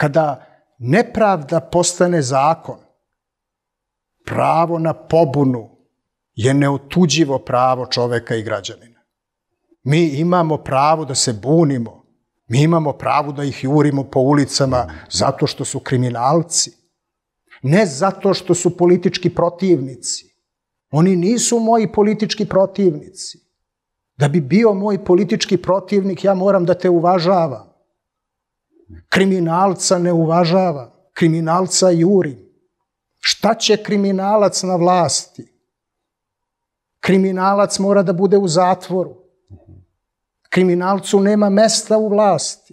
kada nepravda postane zakon, pravo na pobunu je neotuđivo pravo čoveka i građanina. Mi imamo pravo da se bunimo, mi imamo pravo da ih jurimo po ulicama zato što su kriminalci, ne zato što su politički protivnici. Oni nisu moji politički protivnici. Da bi bio moj politički protivnik, ja moram da te uvažavam. Kriminalca ne uvažavam, kriminalca jurim. Šta će kriminalac na vlasti? Kriminalac mora da bude u zatvoru. Kriminalcu nema mesta u vlasti.